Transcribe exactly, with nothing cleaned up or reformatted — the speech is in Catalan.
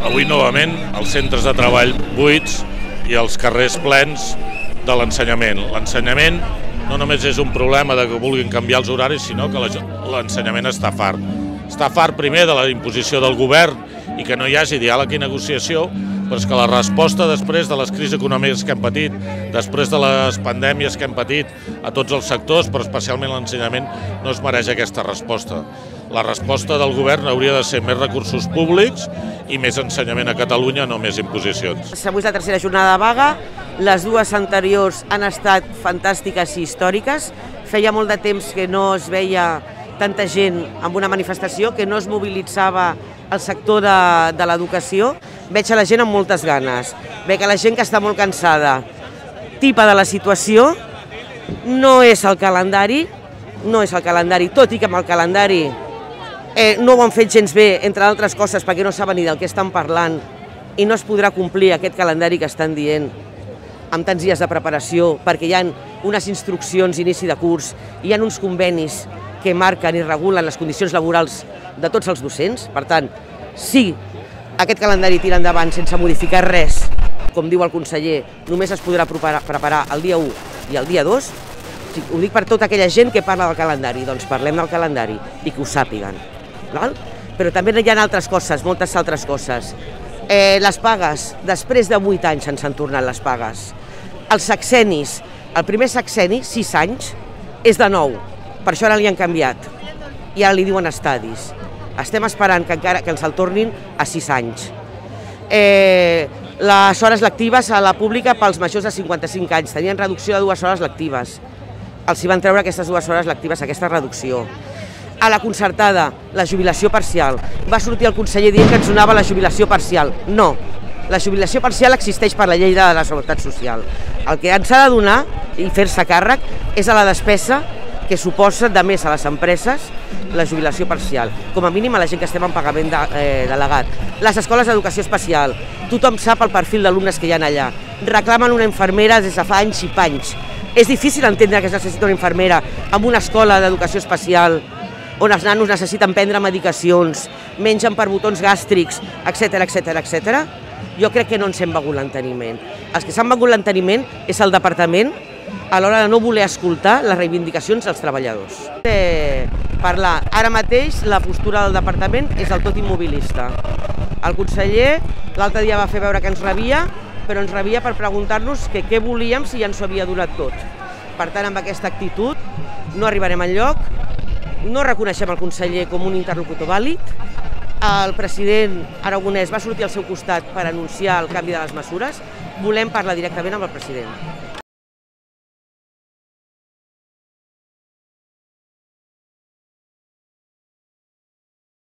Avui, novament, els centres de treball buits i els carrers plens de l'ensenyament. L'ensenyament no només és un problema de que vulguin canviar els horaris, sinó que l'ensenyament està fart. Està fart primer de la imposició del govern i que no hi hagi diàleg i negociació, però és que la resposta després de les crisis econòmiques que hem patit, després de les pandèmies que hem patit a tots els sectors, però especialment l'ensenyament, no es mereix aquesta resposta. La resposta del govern hauria de ser més recursos públics i més ensenyament a Catalunya, no més imposicions. Avui és la tercera jornada de vaga, les dues anteriors han estat fantàstiques i històriques. Feia molt de temps que no es veia tanta gent amb una manifestació, que no es mobilitzava el sector de, de l'educació. Veig a la gent amb moltes ganes, veig a la gent que està molt cansada. Tipa de la situació, no és el calendari, no és el calendari, tot i que amb el calendari eh, no ho han fet gens bé, entre altres coses, perquè no saben ni del que estan parlant i no es podrà complir aquest calendari que estan dient amb tants dies de preparació, perquè hi ha unes instruccions d'inici de curs, hi ha uns convenis que marquen i regulen les condicions laborals de tots els docents. Per tant, si aquest calendari tira endavant sense modificar res, com diu el conseller, només es podrà preparar el dia u i el dia dos, ho dic per tota aquella gent que parla del calendari, doncs parlem del calendari i que ho sàpiguen. Però també hi ha altres coses, moltes altres coses. Les pagues, després de vuit anys ens han tornat les pagues. Els sexenis, el primer sexeni, sis anys, és de nou, per això ara li han canviat i ara li diuen estadis. Estem esperant que encara que ens el tornin a sis anys. Eh, les hores lectives a la pública pels majors de cinquanta-cinc anys tenien reducció de dues hores lectives. Els hi van treure aquestes dues hores lectives, aquesta reducció. A la concertada, la jubilació parcial. Va sortir el conseller dient que ens donava la jubilació parcial. No, la jubilació parcial existeix per la llei de la Seguretat Social. El que ens ha de donar i fer-se càrrec és a la despesa que suposa de més a les empreses la jubilació parcial, com a mínim a la gent que estem en pagament de, eh, delegat. Les escoles d'educació especial, tothom sap el perfil d'alumnes que hi ha allà. Reclamen una infermera des de fa anys i panys. És difícil entendre que es necessita una infermera en una escola d'educació especial on els nanos necessiten prendre medicacions, mengen per botons gàstrics, etcètera, etcètera, etcètera. Jo crec que no ens hem begut l'enteniment. Els que s'han begut l'enteniment és el departament a l'hora de no voler escoltar les reivindicacions dels treballadors. Eh, parlar. Ara mateix la postura del departament és del tot immobilista. El conseller l'altre dia va fer veure que ens rebia, però ens rebia per preguntar-nos que què volíem si ja ens ho havia donat tot. Per tant, amb aquesta actitud no arribarem enlloc, no reconeixem el conseller com un interlocutor vàlid. El president Aragonès va sortir al seu costat per anunciar el canvi de les mesures. Volem parlar directament amb el president.